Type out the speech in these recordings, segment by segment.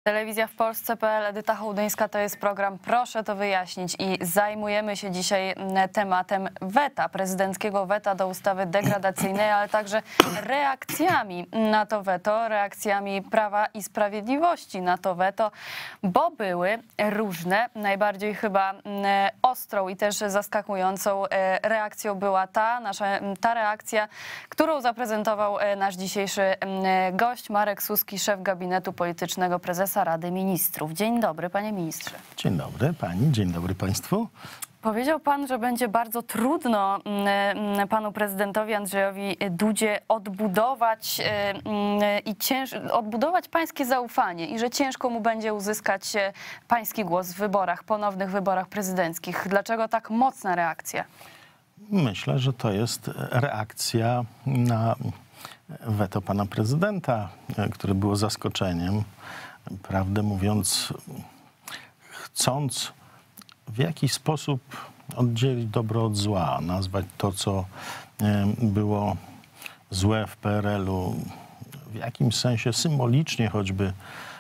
Telewizja w Polsce.pl, Edyta Hołdyńska, to jest program Proszę to wyjaśnić i zajmujemy się dzisiaj tematem weta, prezydenckiego weta do ustawy degradacyjnej, ale także reakcjami na to weto, reakcjami Prawa i Sprawiedliwości na to weto, bo były różne. Najbardziej chyba ostrą i też zaskakującą reakcją była ta reakcja, którą zaprezentował nasz dzisiejszy gość, Marek Suski, szef gabinetu politycznego prezesa Rady Ministrów. Dzień dobry, panie ministrze. Dzień dobry pani, dzień dobry państwu. Powiedział pan, że będzie bardzo trudno panu prezydentowi Andrzejowi Dudzie odbudować pańskie zaufanie i że ciężko mu będzie uzyskać pański głos w wyborach, ponownych wyborach prezydenckich. Dlaczego tak mocna reakcja? Myślę, że to jest reakcja na weto pana prezydenta, które było zaskoczeniem. Prawdę mówiąc, chcąc w jakiś sposób oddzielić dobro od zła, nazwać to, co było złe w PRL-u, w jakimś sensie symbolicznie choćby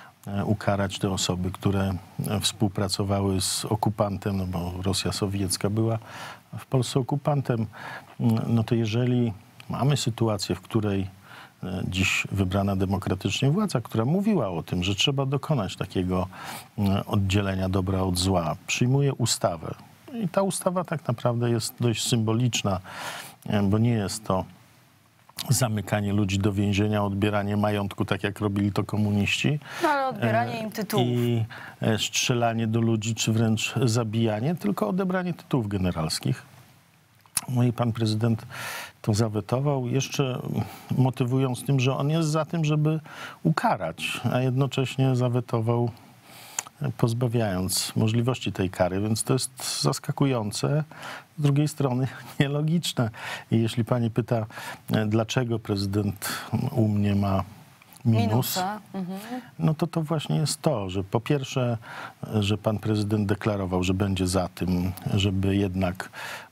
ukarać te osoby, które współpracowały z okupantem, no bo Rosja sowiecka była w Polsce okupantem, no to jeżeli mamy sytuację, w której dziś wybrana demokratycznie władza, która mówiła o tym, że trzeba dokonać takiego oddzielenia dobra od zła, przyjmuje ustawę. I ta ustawa tak naprawdę jest dość symboliczna, bo nie jest to zamykanie ludzi do więzienia, odbieranie majątku, tak jak robili to komuniści. No ale odbieranie im tytułów. I strzelanie do ludzi, czy wręcz zabijanie, tylko odebranie tytułów generalskich. No i pan prezydent to zawetował, jeszcze motywując tym, że on jest za tym, żeby ukarać, a jednocześnie zawetował, pozbawiając możliwości tej kary, więc to jest zaskakujące, z drugiej strony nielogiczne. I jeśli pani pyta, dlaczego prezydent u mnie ma minus, no to właśnie jest to, że po pierwsze, że pan prezydent deklarował, że będzie za tym, żeby jednak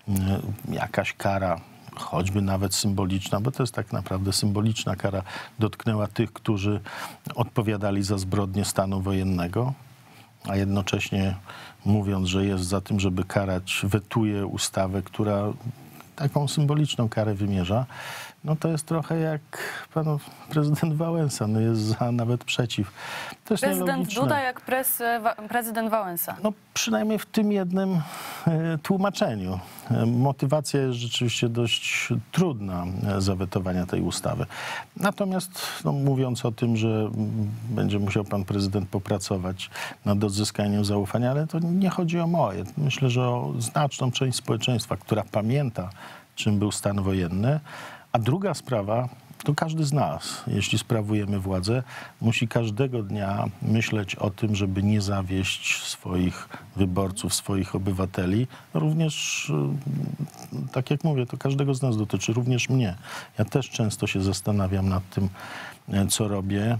jakaś kara, choćby nawet symboliczna, bo to jest tak naprawdę symboliczna kara, dotknęła tych, którzy odpowiadali za zbrodnie stanu wojennego, a jednocześnie mówiąc, że jest za tym, żeby karać, wetuje ustawę, która taką symboliczną karę wymierza, no to jest trochę jak pan prezydent Wałęsa, no jest za, nawet przeciw. To jest Prezydent Duda jak prezydent Wałęsa. No przynajmniej w tym jednym tłumaczeniu. Motywacja jest rzeczywiście dość trudna zawetowania tej ustawy. Natomiast no, mówiąc o tym, że będzie musiał pan prezydent popracować nad odzyskaniem zaufania, ale to nie chodzi o moje. Myślę, że o znaczną część społeczeństwa, która pamięta, czym był stan wojenny. A druga sprawa, to każdy z nas, jeśli sprawujemy władzę, musi każdego dnia myśleć o tym, żeby nie zawieść swoich wyborców, swoich obywateli. Również, tak jak mówię, to każdego z nas dotyczy, również mnie. Ja też często się zastanawiam nad tym, co robię,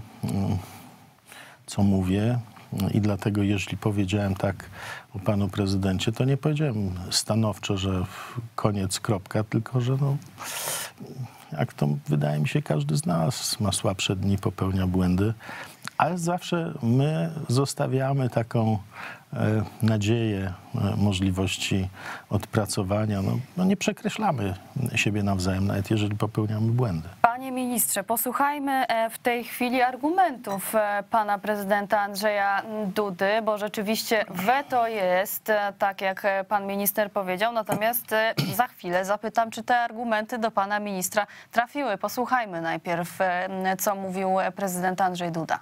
co mówię. I dlatego, jeśli powiedziałem tak o panu prezydencie, to nie powiedziałem stanowczo, że koniec, kropka, tylko że no, jak to wydaje mi się, każdy z nas ma słabsze dni, popełnia błędy, ale zawsze my zostawiamy taką nadzieję, możliwości odpracowania. No nie przekreślamy siebie nawzajem, nawet jeżeli popełniamy błędy. Panie ministrze, posłuchajmy w tej chwili argumentów pana prezydenta Andrzeja Dudy, bo rzeczywiście weto jest, tak jak pan minister powiedział, natomiast za chwilę zapytam, czy te argumenty do pana ministra trafiły. Posłuchajmy najpierw, co mówił prezydent Andrzej Duda.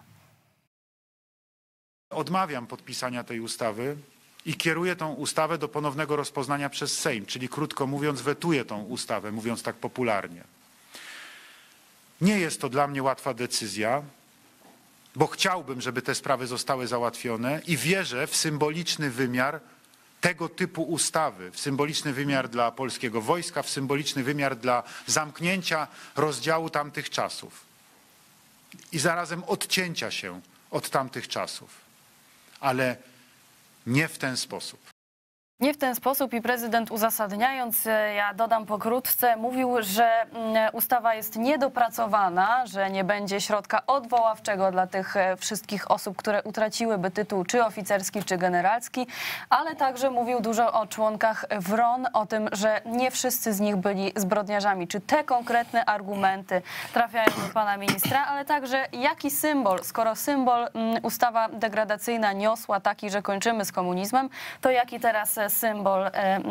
Odmawiam podpisania tej ustawy i kieruję tą ustawę do ponownego rozpoznania przez Sejm, czyli krótko mówiąc, wetuję tą ustawę, mówiąc tak popularnie. Nie jest to dla mnie łatwa decyzja, bo chciałbym, żeby te sprawy zostały załatwione i wierzę w symboliczny wymiar tego typu ustawy, w symboliczny wymiar dla polskiego wojska, w symboliczny wymiar dla zamknięcia rozdziału tamtych czasów i zarazem odcięcia się od tamtych czasów. Ale nie w ten sposób. Nie w ten sposób i prezydent uzasadniając, ja dodam pokrótce, mówił, że ustawa jest niedopracowana, że nie będzie środka odwoławczego dla tych wszystkich osób, które utraciłyby tytuł czy oficerski, czy generalski, ale także mówił dużo o członkach WRON, o tym, że nie wszyscy z nich byli zbrodniarzami. Czy te konkretne argumenty trafiają do pana ministra, ale także jaki symbol, skoro symbol ustawa degradacyjna niosła taki, że kończymy z komunizmem, to jaki teraz symbol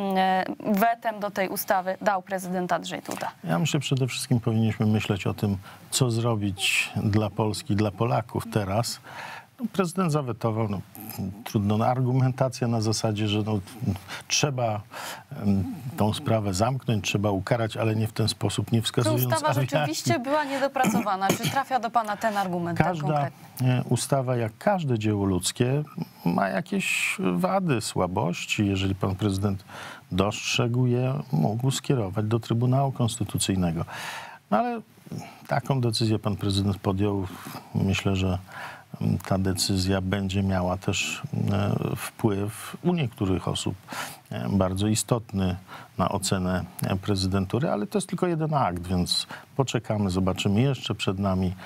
wetem do tej ustawy dał prezydent Andrzej Duda? Ja myślę, przede wszystkim powinniśmy myśleć o tym, co zrobić dla Polski, dla Polaków teraz. No, prezydent zawetował, trudno, argumentacja na zasadzie, że trzeba tą sprawę zamknąć, trzeba ukarać, ale nie w ten sposób, nie wskazując... Czy ustawa rzeczywiście była niedopracowana? Czy trafia do pana ten argument? Każda ustawa, jak każde dzieło ludzkie, ma jakieś wady, słabości. Jeżeli pan prezydent dostrzegł je, mógł skierować do Trybunału Konstytucyjnego. No ale taką decyzję pan prezydent podjął. Myślę, że ta decyzja będzie miała też wpływ u niektórych osób bardzo istotny na ocenę prezydentury, ale to jest tylko jeden akt, więc poczekamy, zobaczymy. Jeszcze przed nami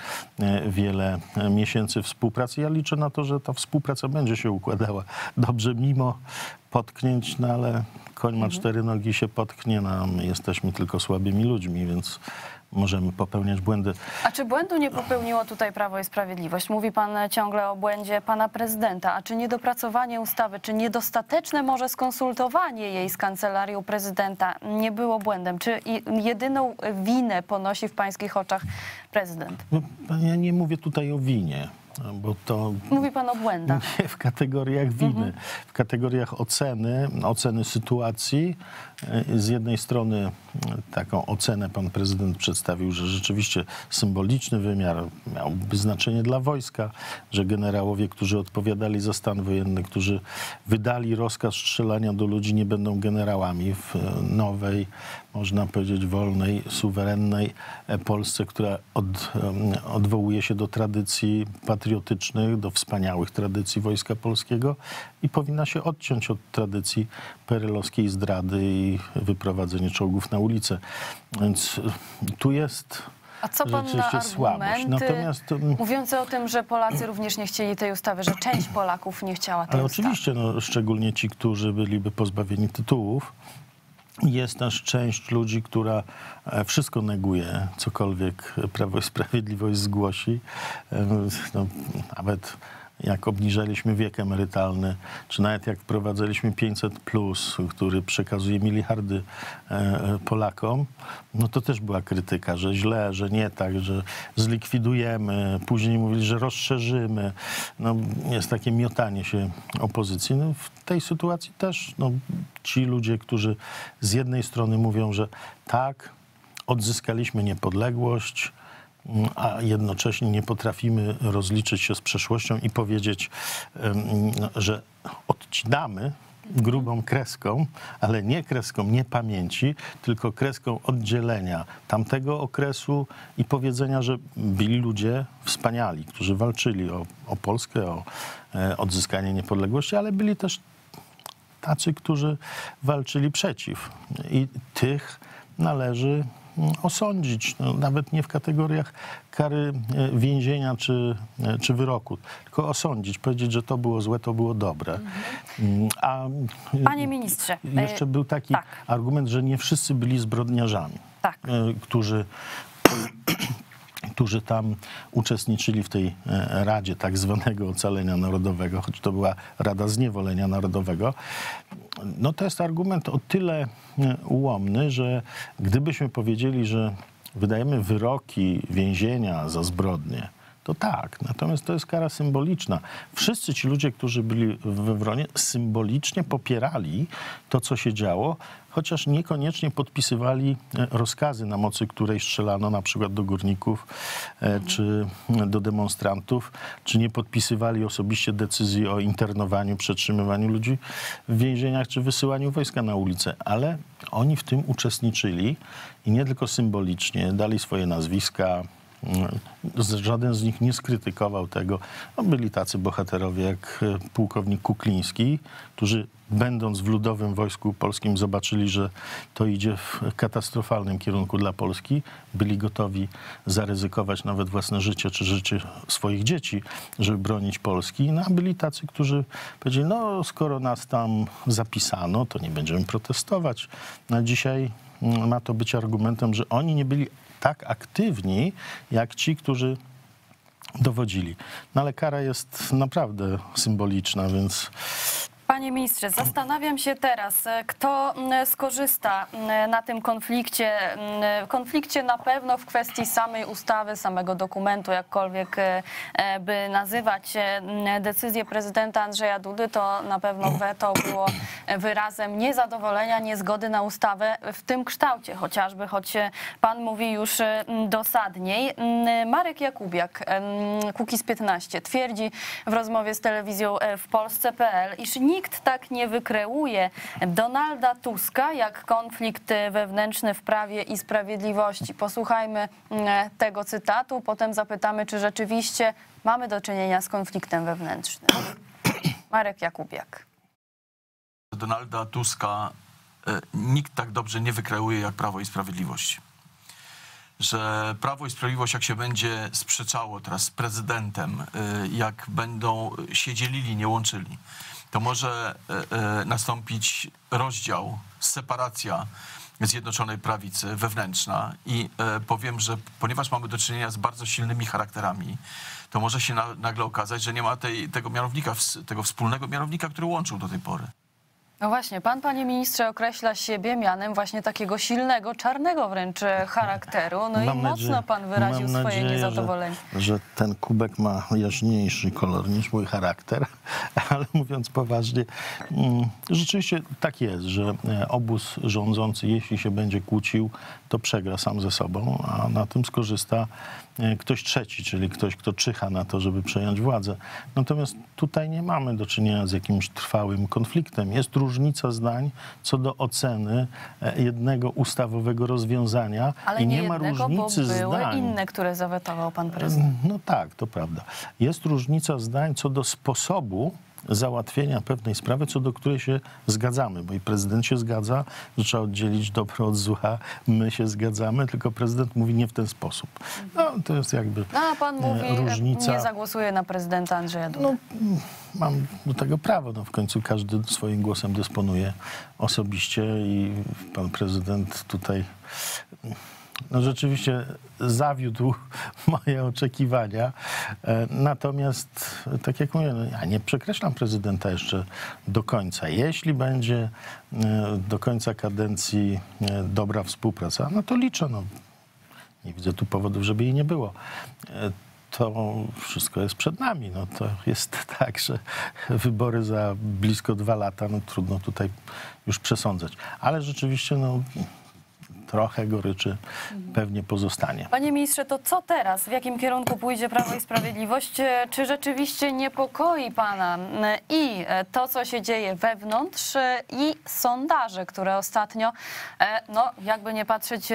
wiele miesięcy współpracy. Ja liczę na to, że ta współpraca będzie się układała dobrze, mimo potknięć, no ale koń ma 4 nogi, się potknie, no, my jesteśmy tylko słabymi ludźmi, więc możemy popełniać błędy. A czy błędu nie popełniło tutaj Prawo i Sprawiedliwość? Mówi pan ciągle o błędzie pana prezydenta. A czy niedopracowanie ustawy, czy niedostateczne może skonsultowanie jej z kancelarią prezydenta nie było błędem? Czy jedyną winę ponosi w pańskich oczach prezydent? No, ja nie mówię tutaj o winie, bo to... Mówi pan o błędach. Nie w kategoriach winy, w kategoriach oceny sytuacji. Z jednej strony taką ocenę pan prezydent przedstawił, że rzeczywiście symboliczny wymiar miałby znaczenie dla wojska, że generałowie, którzy odpowiadali za stan wojenny, którzy wydali rozkaz strzelania do ludzi, nie będą generałami w nowej, można powiedzieć, wolnej, suwerennej Polsce, która odwołuje się do tradycji patriotycznych, do wspaniałych tradycji Wojska Polskiego i powinna się odciąć od tradycji perelowskiej zdrady i wyprowadzenie czołgów na ulicę. Więc tu jest... A co pan na argumenty mówiące o tym, że Polacy również nie chcieli tej ustawy, że część Polaków nie chciała tej ustawy? Ale oczywiście, szczególnie ci, którzy byliby pozbawieni tytułów. Jest też część ludzi, która wszystko neguje, cokolwiek Prawo i Sprawiedliwość zgłosi. No, nawet jak obniżaliśmy wiek emerytalny, czy nawet jak wprowadzaliśmy 500+, który przekazuje miliardy Polakom, no to też była krytyka, że źle, że nie tak, że zlikwidujemy. Później mówili, że rozszerzymy. No, jest takie miotanie się opozycji. No, w tej sytuacji też ci ludzie, którzy z jednej strony mówią, że tak, odzyskaliśmy niepodległość, a jednocześnie nie potrafimy rozliczyć się z przeszłością i powiedzieć, że odcinamy grubą kreską, ale nie kreską niepamięci, tylko kreską oddzielenia tamtego okresu i powiedzenia, że byli ludzie wspaniali, którzy walczyli o Polskę, o odzyskanie niepodległości, ale byli też tacy, którzy walczyli przeciw. I tych należy osądzić, nawet nie w kategoriach kary więzienia czy wyroku, tylko osądzić, powiedzieć, że to było złe, to było dobre. Panie ministrze. Jeszcze był taki argument, że nie wszyscy byli zbrodniarzami, którzy tam uczestniczyli w tej Radzie tak zwanego Ocalenia Narodowego, choć to była Rada Zniewolenia Narodowego. No to jest argument o tyle ułomny, że gdybyśmy powiedzieli, że wydajemy wyroki więzienia za zbrodnie, to tak. Natomiast to jest kara symboliczna. Wszyscy ci ludzie, którzy byli we Wronie, symbolicznie popierali to, co się działo, chociaż niekoniecznie podpisywali rozkazy, na mocy której strzelano na przykład do górników czy do demonstrantów, czy nie podpisywali osobiście decyzji o internowaniu, przetrzymywaniu ludzi w więzieniach, czy wysyłaniu wojska na ulicę. Ale oni w tym uczestniczyli i nie tylko symbolicznie, dali swoje nazwiska, Żaden z nich nie skrytykował tego. No, byli tacy bohaterowie jak pułkownik Kukliński, którzy będąc w Ludowym Wojsku Polskim zobaczyli, że to idzie w katastrofalnym kierunku dla Polski. Byli gotowi zaryzykować nawet własne życie czy życie swoich dzieci, żeby bronić Polski. No, a byli tacy, którzy powiedzieli, no skoro nas tam zapisano, to nie będziemy protestować. No, dzisiaj ma to być argumentem, że oni nie byli tak aktywni, jak ci, którzy dowodzili. No ale kara jest naprawdę symboliczna, więc... Panie ministrze, zastanawiam się teraz, kto skorzysta na tym konflikcie na pewno w kwestii samej ustawy, samego dokumentu, jakkolwiek by nazywać decyzję prezydenta Andrzeja Dudy, to na pewno weto było wyrazem niezadowolenia, niezgody na ustawę w tym kształcie chociażby, choć pan mówi już dosadniej. Marek Jakubiak, Kukiz15, twierdzi w rozmowie z telewizją w Polsce.pl, iż nikt tak nie wykreuje Donalda Tuska jak konflikt wewnętrzny w Prawie i Sprawiedliwości. Posłuchajmy tego cytatu, potem zapytamy, czy rzeczywiście mamy do czynienia z konfliktem wewnętrznym. Marek Jakubiak. Donalda Tuska nikt tak dobrze nie wykreuje jak Prawo i Sprawiedliwość. Że Prawo i Sprawiedliwość, jak się będzie sprzeczało teraz z prezydentem, jak będą się dzielili, nie łączyli, to może nastąpić rozdział, separacja Zjednoczonej Prawicy wewnętrzna i powiem, że ponieważ mamy do czynienia z bardzo silnymi charakterami, to może się nagle okazać, że nie ma tego mianownika, tego wspólnego mianownika, który łączył do tej pory. No właśnie, pan, panie ministrze, określa siebie mianem właśnie takiego silnego, czarnego wręcz charakteru. No i mocno pan wyraził swoje niezadowolenie. Że ten kubek ma jaśniejszy kolor niż mój charakter, ale mówiąc poważnie, rzeczywiście tak jest, że obóz rządzący, jeśli się będzie kłócił, to przegra sam ze sobą, a na tym skorzysta ktoś trzeci, czyli ktoś, kto czyha na to, żeby przejąć władzę. Natomiast tutaj nie mamy do czynienia z jakimś trwałym konfliktem. Jest różnica zdań co do oceny jednego ustawowego rozwiązania. Ale i nie ma jednego, różnicy bo były zdań. inne, które zawetował pan prezydent. No tak, to prawda. Jest różnica zdań co do sposobu załatwienia pewnej sprawy, co do której się zgadzamy, bo i prezydent się zgadza, że trzeba oddzielić dobro od zła, my się zgadzamy, tylko prezydent mówi nie w ten sposób. No, to jest jakby a pan mówi, różnica. Nie zagłosuje na prezydenta Andrzeja Dudę. No, mam do tego prawo. No, w końcu każdy swoim głosem dysponuje osobiście i pan prezydent tutaj no rzeczywiście zawiódł moje oczekiwania. Natomiast, tak jak mówię, no ja nie przekreślam prezydenta jeszcze do końca. Jeśli będzie do końca kadencji dobra współpraca, no to liczę. No, nie widzę tu powodów, żeby jej nie było. To wszystko jest przed nami. No, to jest tak, że wybory za blisko 2 lata, no trudno tutaj już przesądzać. Ale rzeczywiście, no trochę goryczy pewnie pozostanie. Panie ministrze, to co teraz? W jakim kierunku pójdzie Prawo i Sprawiedliwość? Czy rzeczywiście niepokoi pana i to, co się dzieje wewnątrz, i sondaże, które ostatnio, no jakby nie patrzeć,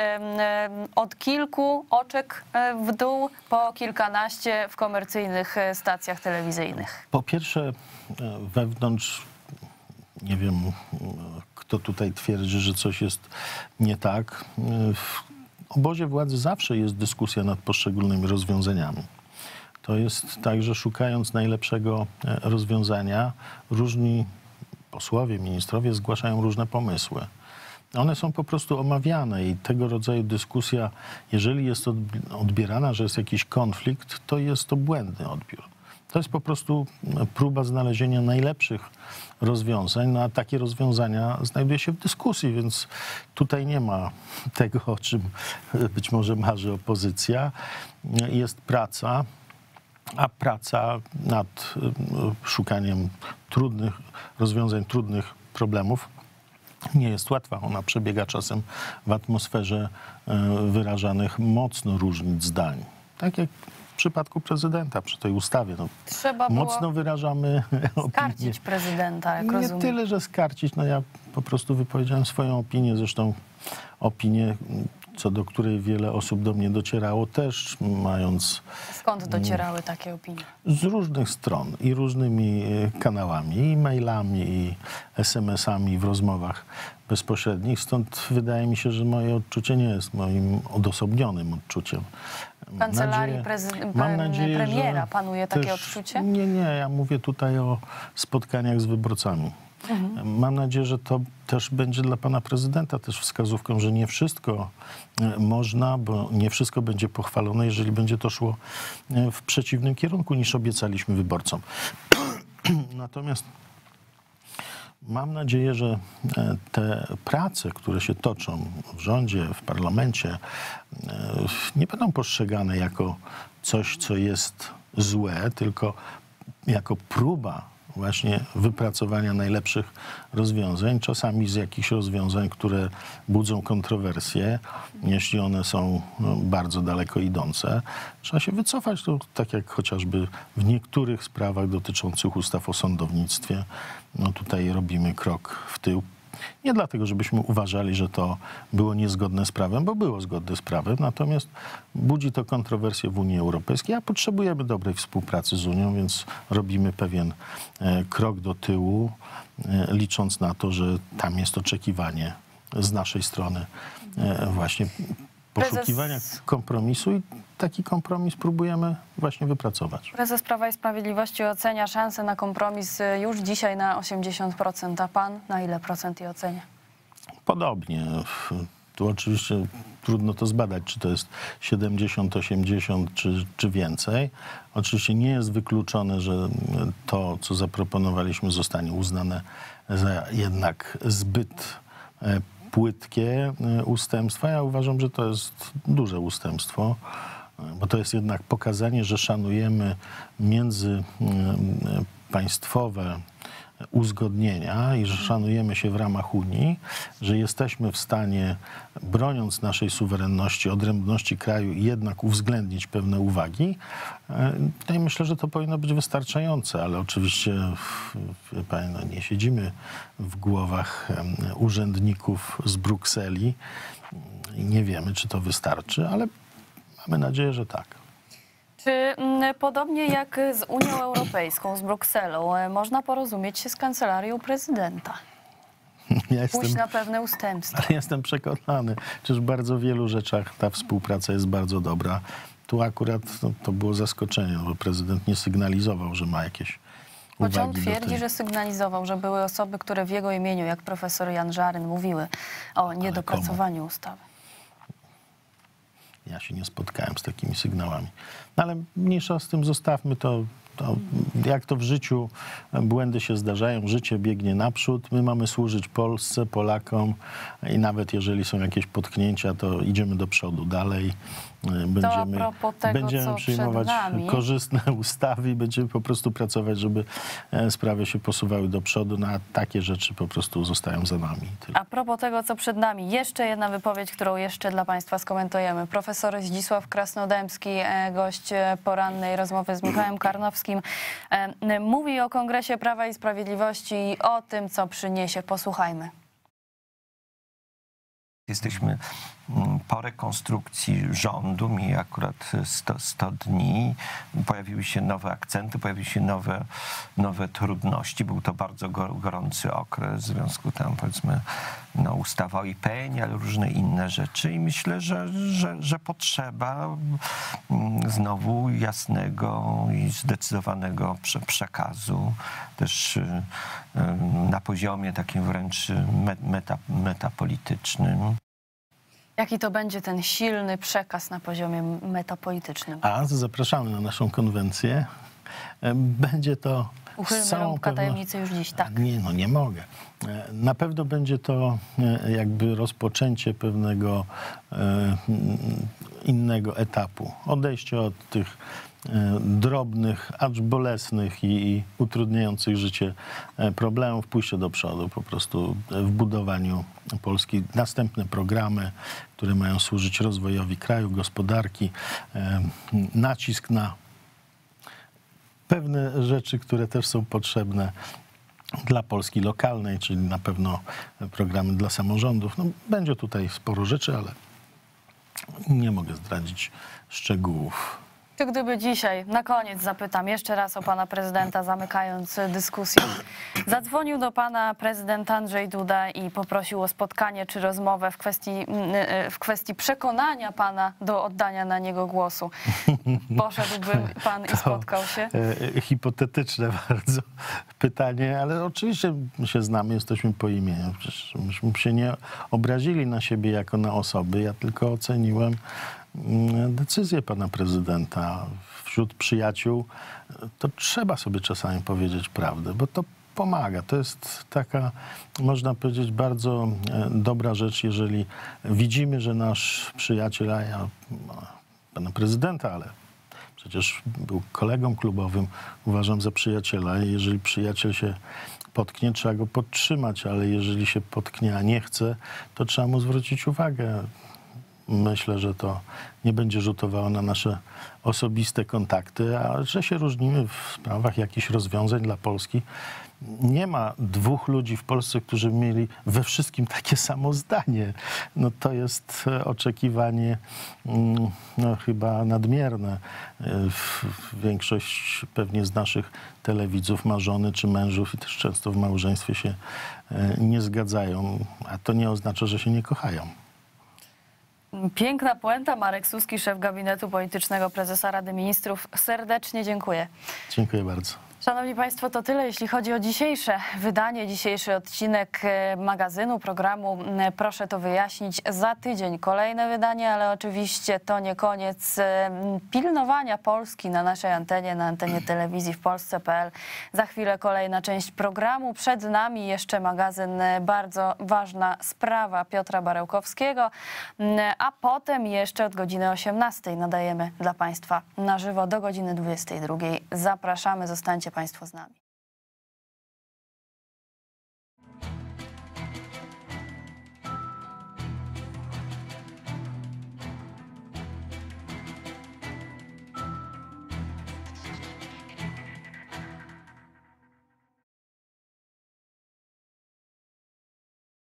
od kilku oczek w dół po kilkanaście w komercyjnych stacjach telewizyjnych? Po pierwsze, wewnątrz, nie wiem, kto tutaj twierdzi, że coś jest nie tak. W obozie władzy zawsze jest dyskusja nad poszczególnymi rozwiązaniami. To jest tak, że szukając najlepszego rozwiązania, różni posłowie, ministrowie zgłaszają różne pomysły. One są po prostu omawiane i tego rodzaju dyskusja, jeżeli jest odbierana, że jest jakiś konflikt, to jest to błędny odbiór. To jest po prostu próba znalezienia najlepszych rozwiązań, no a takie rozwiązania znajduje się w dyskusji, więc tutaj nie ma tego, o czym być może marzy opozycja. Jest praca, a praca nad szukaniem trudnych rozwiązań, trudnych problemów nie jest łatwa. Ona przebiega czasem w atmosferze wyrażanych mocno różnic zdań. Tak jak w przypadku prezydenta, przy tej ustawie. No, trzeba było mocno wyrażamy opinię. skarcić prezydenta, jak nie rozumiem. tyle, że skarcić. No ja po prostu wypowiedziałem swoją opinię, zresztą opinię, co do której wiele osób do mnie docierało, też mając Skąd docierały takie opinie? z różnych stron i różnymi kanałami, i mailami, i SMS-ami w rozmowach bezpośrednich. Stąd wydaje mi się, że moje odczucie nie jest moim odosobnionym odczuciem. W kancelarii premiera panuje takie odczucie? Nie, ja mówię tutaj o spotkaniach z wyborcami. Mam nadzieję, że to też będzie dla pana prezydenta też wskazówką, że nie wszystko można, bo nie wszystko będzie pochwalone, jeżeli będzie to szło w przeciwnym kierunku, niż obiecaliśmy wyborcom. Natomiast mam nadzieję, że te prace, które się toczą w rządzie, w parlamencie, nie będą postrzegane jako coś, co jest złe, tylko jako próba właśnie wypracowania najlepszych rozwiązań, czasami z jakichś rozwiązań, które budzą kontrowersje, jeśli one są bardzo daleko idące. Trzeba się wycofać, to tak jak chociażby w niektórych sprawach dotyczących ustaw o sądownictwie. No tutaj robimy krok w tył. Nie dlatego, żebyśmy uważali, że to było niezgodne z prawem, bo było zgodne z prawem, natomiast budzi to kontrowersje w Unii Europejskiej, a potrzebujemy dobrej współpracy z Unią, więc robimy pewien krok do tyłu, licząc na to, że tam jest oczekiwanie z naszej strony właśnie poszukiwania kompromisu i taki kompromis próbujemy właśnie wypracować. Prezes Prawa i Sprawiedliwości ocenia szansę na kompromis już dzisiaj na 80%, a pan na ile procent je ocenia? Podobnie. Tu oczywiście trudno to zbadać, czy to jest 70, 80 czy więcej. Oczywiście nie jest wykluczone, że to, co zaproponowaliśmy, zostanie uznane za jednak zbyt płytkie ustępstwa. Ja uważam, że to jest duże ustępstwo, bo to jest jednak pokazanie, że szanujemy międzypaństwowe uzgodnienia i że szanujemy się w ramach Unii, że jesteśmy w stanie, broniąc naszej suwerenności, odrębności kraju, jednak uwzględnić pewne uwagi. No i myślę, że to powinno być wystarczające, ale oczywiście wie pani, no nie siedzimy w głowach urzędników z Brukseli i nie wiemy, czy to wystarczy, ale mamy nadzieję, że tak. Czy podobnie jak z Unią Europejską, z Brukselą, można porozumieć się z Kancelarią Prezydenta? Pójść na pewne ustępstwa. Ale jestem przekonany, że w bardzo wielu rzeczach ta współpraca jest bardzo dobra. Tu akurat to było zaskoczenie, bo prezydent nie sygnalizował, że ma jakieś uwagi. Choć on twierdzi, że sygnalizował, że były osoby, które w jego imieniu, jak profesor Jan Żaryn, mówiły o niedopracowaniu ustawy. Ja się nie spotkałem z takimi sygnałami. No ale mniejsza z tym, zostawmy to. Jak to w życiu, błędy się zdarzają, życie biegnie naprzód, my mamy służyć Polsce, Polakom i nawet jeżeli są jakieś potknięcia, to idziemy do przodu dalej. Będziemy przyjmować korzystne ustawy i będziemy po prostu pracować, żeby sprawy się posuwały do przodu, no a takie rzeczy po prostu zostają za nami. A propos tego, co przed nami, jeszcze jedna wypowiedź, którą jeszcze dla państwa skomentujemy. Profesor Zdzisław Krasnodębski, gość porannej rozmowy z Michałem Karnowskim, mówi o Kongresie Prawa i Sprawiedliwości i o tym, co przyniesie. Posłuchajmy. Jesteśmy po rekonstrukcji rządu, mi akurat 100 dni, pojawiły się nowe akcenty, pojawiły się nowe trudności. Był to bardzo gorący okres, w związku tam powiedzmy ustawa o IPN, ale różne inne rzeczy i myślę, że potrzeba znowu jasnego i zdecydowanego przekazu, też na poziomie takim wręcz metapolitycznym. Jaki to będzie ten silny przekaz na poziomie metapolitycznym? Zapraszamy na naszą konwencję. Będzie to Uchylmy rąbka tajemnicy już dziś, tak. Nie mogę. Na pewno będzie to jakby rozpoczęcie pewnego innego etapu. Odejście od tych drobnych, acz bolesnych i utrudniających życie problemów, pójście do przodu po prostu w budowaniu Polski. Następne programy, które mają służyć rozwojowi kraju, gospodarki, nacisk na pewne rzeczy, które też są potrzebne dla Polski lokalnej, czyli na pewno programy dla samorządów. Będzie tutaj sporo rzeczy, ale Nie mogę zdradzić szczegółów. Czy gdyby dzisiaj, na koniec zapytam jeszcze raz o pana prezydenta, zamykając dyskusję, zadzwonił do pana prezydent Andrzej Duda i poprosił o spotkanie czy rozmowę w kwestii przekonania pana do oddania na niego głosu, poszedłby pan i spotkał się? Hipotetyczne bardzo pytanie, ale oczywiście my się znamy, jesteśmy po imieniu. Przecież myśmy się nie obrazili na siebie jako na osoby. Ja tylko oceniłem decyzję pana prezydenta. Wśród przyjaciół to trzeba sobie czasami powiedzieć prawdę, bo to pomaga. To jest taka, można powiedzieć, bardzo dobra rzecz, jeżeli widzimy, że nasz przyjaciel, a ja pana prezydenta, ale przecież był kolegą klubowym, uważam za przyjaciela. I jeżeli przyjaciel się potknie, trzeba go podtrzymać, ale jeżeli się potknie, a nie chce, to trzeba mu zwrócić uwagę. Myślę, że to nie będzie rzutowało na nasze osobiste kontakty, a że się różnimy w sprawach jakichś rozwiązań dla Polski. Nie ma dwóch ludzi w Polsce, którzy mieli we wszystkim takie samo zdanie. No to jest oczekiwanie chyba nadmierne. Większość pewnie z naszych telewidzów ma żony czy mężów i też często w małżeństwie się nie zgadzają, a to nie oznacza, że się nie kochają. Piękna puenta. Marek Suski, szef gabinetu politycznego prezesa Rady Ministrów. Serdecznie dziękuję. Dziękuję bardzo. Szanowni Państwo, to tyle, jeśli chodzi o dzisiejsze wydanie, dzisiejszy odcinek magazynu, programu Proszę to wyjaśnić. Za tydzień kolejne wydanie, ale oczywiście to nie koniec pilnowania Polski na naszej antenie, na antenie telewizji w Polsce.pl. Za chwilę kolejna część programu. Przed nami jeszcze magazyn Bardzo ważna sprawa Piotra Barełkowskiego, a potem jeszcze od godziny 18 nadajemy dla Państwa na żywo do godziny 22. Zapraszamy, zostańcie Państwo z nami.